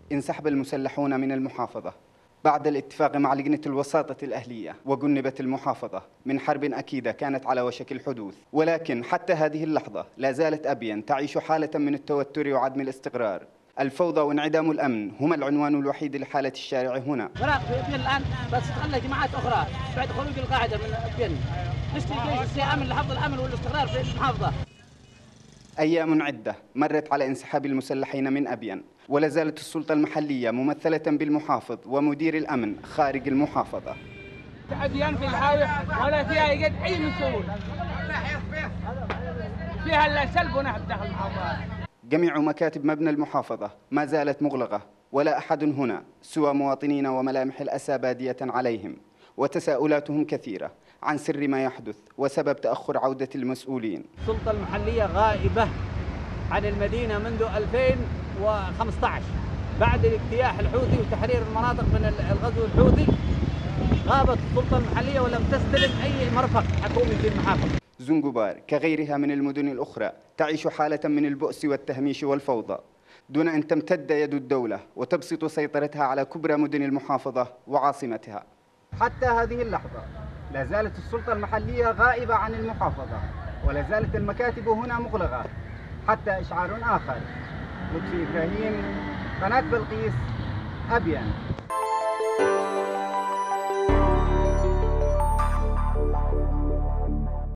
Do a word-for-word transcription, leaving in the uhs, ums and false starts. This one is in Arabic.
انسحب المسلحون من المحافظة بعد الاتفاق مع لجنة الوساطة الأهلية، وجنبت المحافظة من حرب أكيدة كانت على وشك الحدوث. ولكن حتى هذه اللحظة لا زالت أبين تعيش حالة من التوتر وعدم الاستقرار. الفوضى وانعدام الأمن هما العنوان الوحيد لحالة الشارع هنا. فراغ في أبين الآن، بس تخلى جماعات أخرى بعد خروج القاعدة من أبين. نشتري جيش السيامن لحفظ الأمن والاستقرار في المحافظة. أيام عدة مرت على انسحاب المسلحين من أبين، ولا زالت السلطة المحلية ممثلة بالمحافظ ومدير الأمن خارج المحافظة. أبين في الحاوية ولا فيها يقد أي مسؤول، فيها إلا سلب ونهب داخل المحافظة. جميع مكاتب مبنى المحافظة ما زالت مغلقة، ولا أحد هنا سوى مواطنين وملامح الأسى بادية عليهم، وتساؤلاتهم كثيرة عن سر ما يحدث وسبب تأخر عودة المسؤولين. السلطة المحلية غائبة عن المدينة منذ ألفين وخمسة عشر بعد الاجتياح الحوثي وتحرير المناطق من الغزو الحوثي. غابت السلطة المحلية ولم تستلم أي مرفق حكومي في المحافظة. زنجبار كغيرها من المدن الأخرى تعيش حالة من البؤس والتهميش والفوضى، دون أن تمتد يد الدولة وتبسط سيطرتها على كبرى مدن المحافظة وعاصمتها. حتى هذه اللحظة لا زالت السلطة المحلية غائبة عن المحافظة، ولا زالت المكاتب هنا مغلقة حتى إشعار آخر. لطفي إبراهيم، قناة بلقيس، أبين.